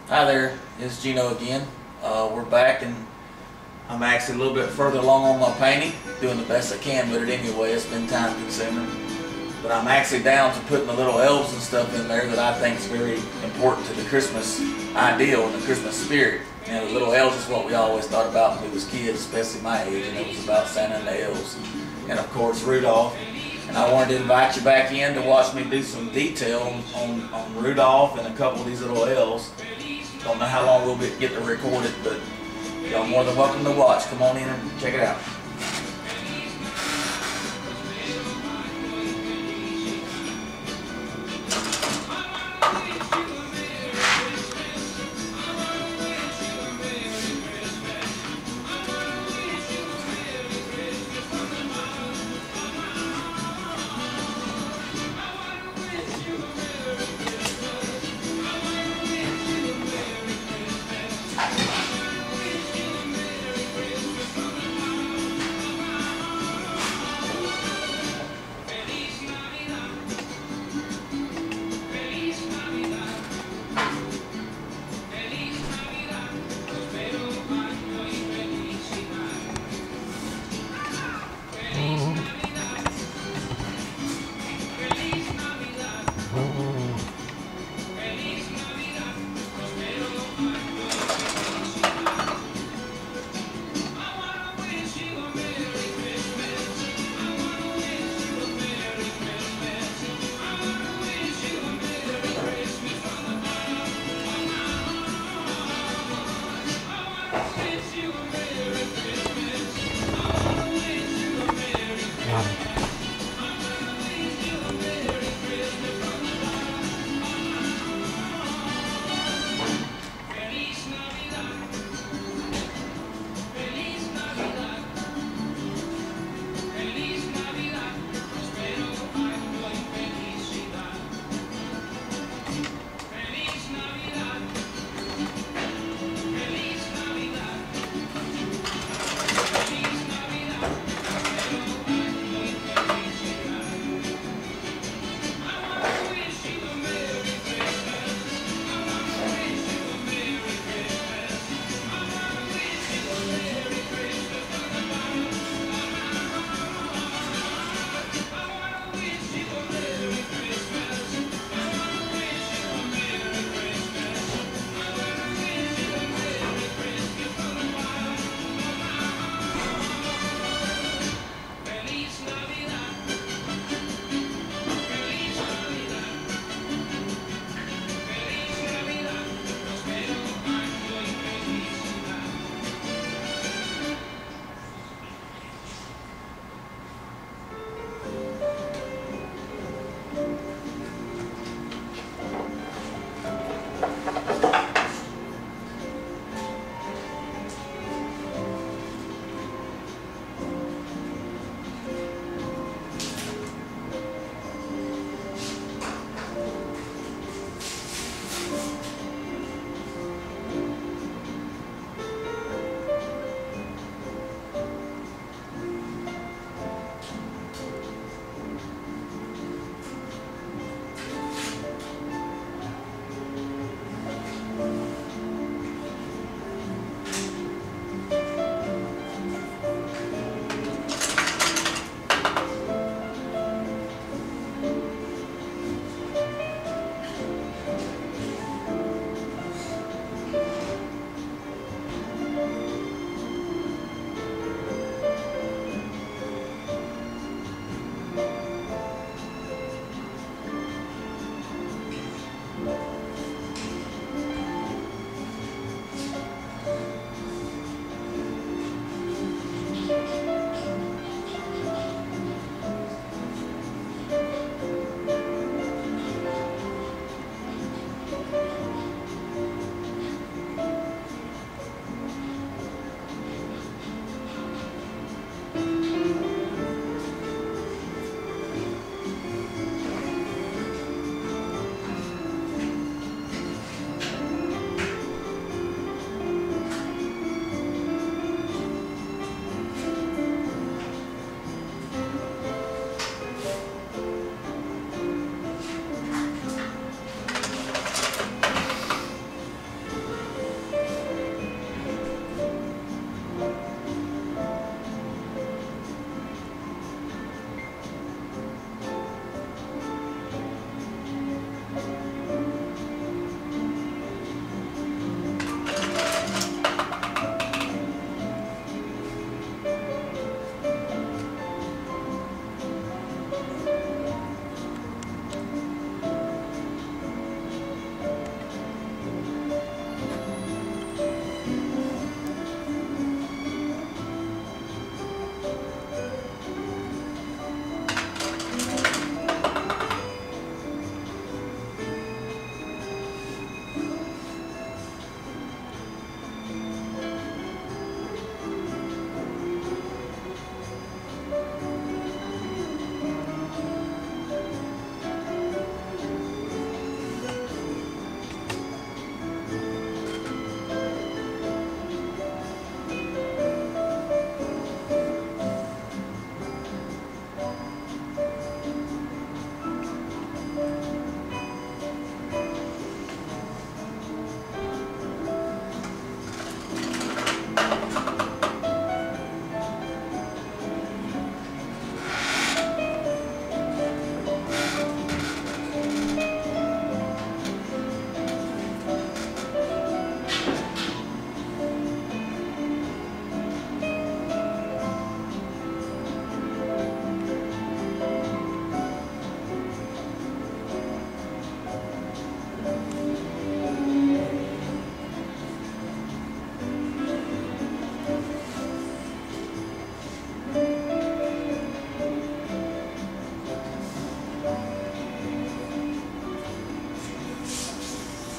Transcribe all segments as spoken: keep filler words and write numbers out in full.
Hi there, it's Geno again. Uh, we're back, and I'm actually a little bit further along on my painting, doing the best I can with it anyway. It's been time consuming. But I'm actually down to putting the little elves and stuff in there that I think is very important to the Christmas ideal and the Christmas spirit. You know, the little elves is what we always thought about when we was kids, especially my age, and it was about Santa and the elves. And of course Rudolph. And I wanted to invite you back in to watch me do some detail on, on Rudolph and a couple of these little elves. Don't know how long we'll be, get to record it, but y'all more than welcome to watch. Come on in and check it out.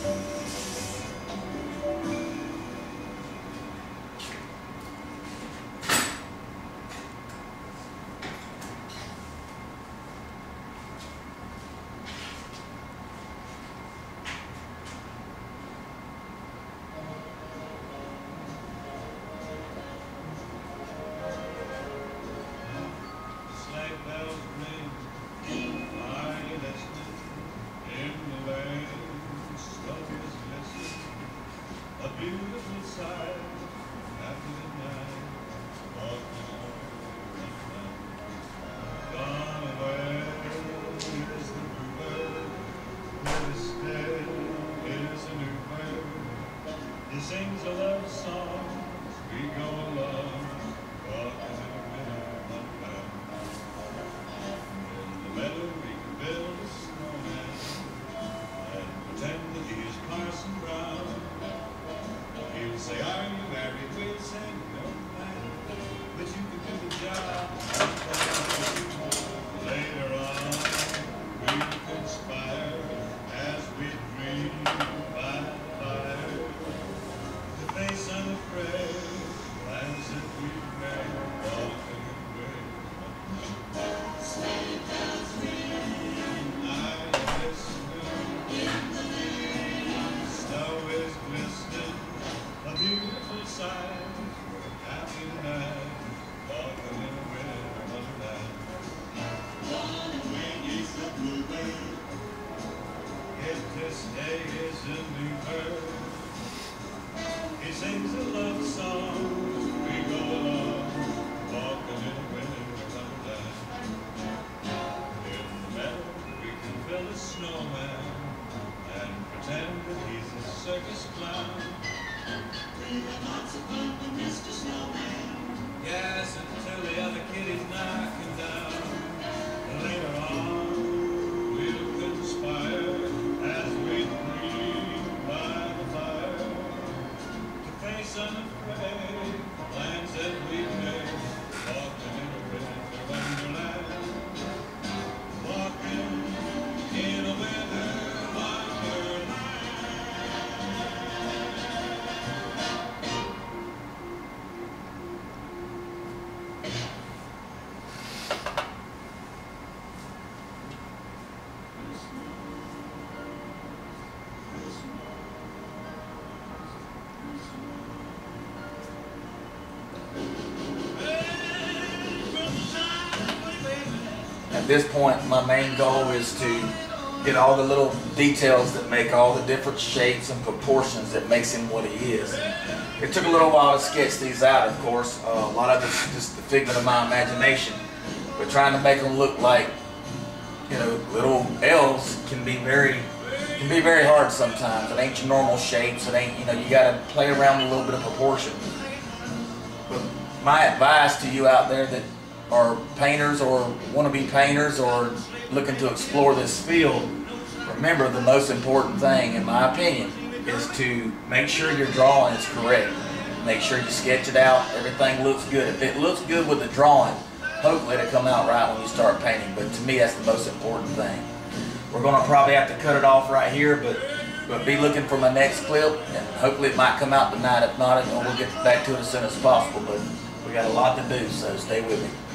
He sings a love song, we go along, walking in a winter wonderland. In the meadow we can build a snowman and pretend that he is Parson Brown. He'll say, are you married? We'll say, no man, but you can do the job. Later on, we conspire as we dream by the fire. Face unafraid, plans that we've made, walking away. Sleigh bells ring, I listen, in the leaves, snow is glistening, a beautiful sight, we're happy tonight, walking in a winter wonderland. One wing is the bluebird, if this day is a new bird. He sings a love song, we go along, walking in a winter wonderland. In the meadow we can build a snowman and pretend that he's a circus clown. We have lots of fun with Mister Snowman. Yes, until the other kiddies knock him down. Later on, we'll conspire as we dream by the fire. Face unafraid, plans that we made, walking in a winter wonderland, walking in a winter wonderland. At this point, my main goal is to get all the little details that make all the different shapes and proportions that makes him what he is. It took a little while to sketch these out, of course. Uh, a lot of it's just the figment of my imagination. But trying to make them look like, you know, little elves can be very, can be very hard sometimes. It ain't your normal shapes. It ain't, you know, you got to play around with a little bit of proportion. But my advice to you out there that are painters or want to be painters or looking to explore this field, remember the most important thing, in my opinion, is to make sure your drawing is correct. Make sure you sketch it out, everything looks good. If it looks good with the drawing, hopefully it'll come out right when you start painting. But to me, that's the most important thing. We're going to probably have to cut it off right here, but but be looking for my next clip, and hopefully it might come out tonight. If not, we'll get back to it as soon as possible. But we got a lot to do, so stay with me.